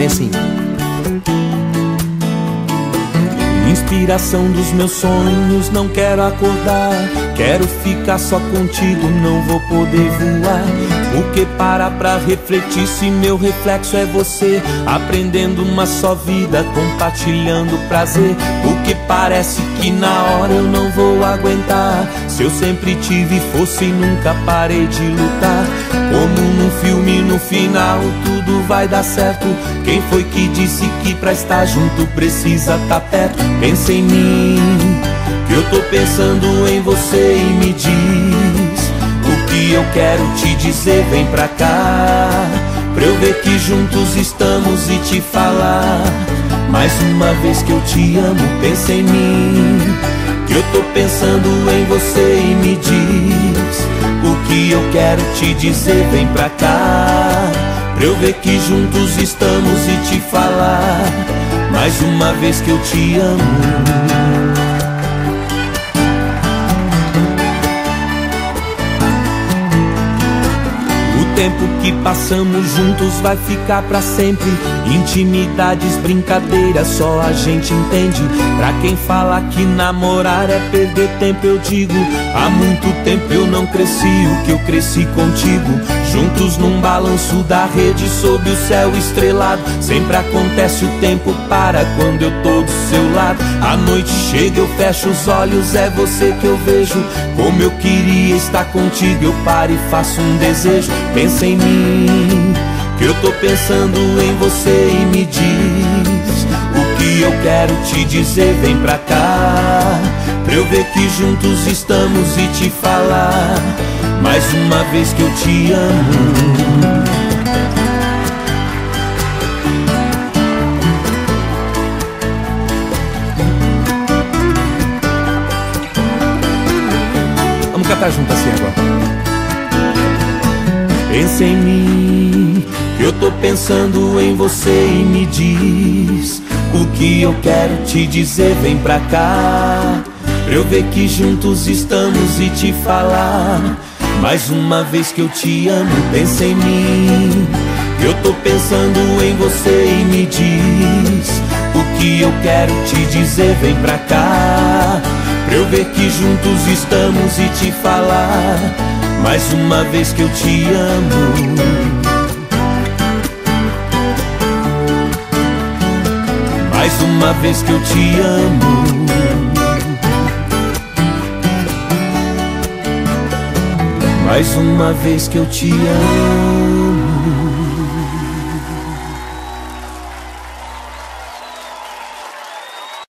bem assim. Inspiração dos meus sonhos, não quero acordar. Quero ficar só contigo, não vou poder voar. Porque parar pra refletir se meu reflexo é você? Aprendendo uma só vida, compartilhando prazer. Porque parece que na hora eu não vou aguentar. Se eu sempre tive força e nunca parei de lutar. Como num filme, no final tudo vai dar certo. Quem foi que disse que pra estar junto precisa tá perto? Pensa em mim, que eu tô pensando em você e me diz o que eu quero te dizer. Vem pra cá, pra eu ver que juntos estamos e te falar mais uma vez que eu te amo. Pensa em mim, que eu tô pensando em você e me diz o que eu quero te dizer. Vem pra cá, pra eu ver que juntos estamos e te falar mais uma vez que eu te amo. O tempo que passamos juntos vai ficar pra sempre. Intimidades, brincadeiras, só a gente entende. Pra quem fala que namorar é perder tempo, eu digo, há muito tempo eu não cresci o que eu cresci contigo. Juntos num balanço da rede, sob o céu estrelado. Sempre acontece, o tempo para quando eu tô do seu lado. A noite chega, eu fecho os olhos, é você que eu vejo. Como eu queria estar contigo, eu paro e faço um desejo. Pensa em mim, que eu tô pensando em você e me diz o que eu quero te dizer. Vem pra cá, pra eu ver que juntos estamos e te falar mais uma vez que eu te amo. Vamos cantar junto assim agora. Pensa em mim, que eu tô pensando em você e me diz o que eu quero te dizer. Vem pra cá, pra eu ver que juntos estamos e te falar mais uma vez que eu te amo. Pensa em mim, que eu tô pensando em você e me diz o que eu quero te dizer. Vem pra cá, pra eu ver que juntos estamos e te falar mais uma vez que eu te amo. Mais uma vez que eu te amo. Mais uma vez que eu te amo.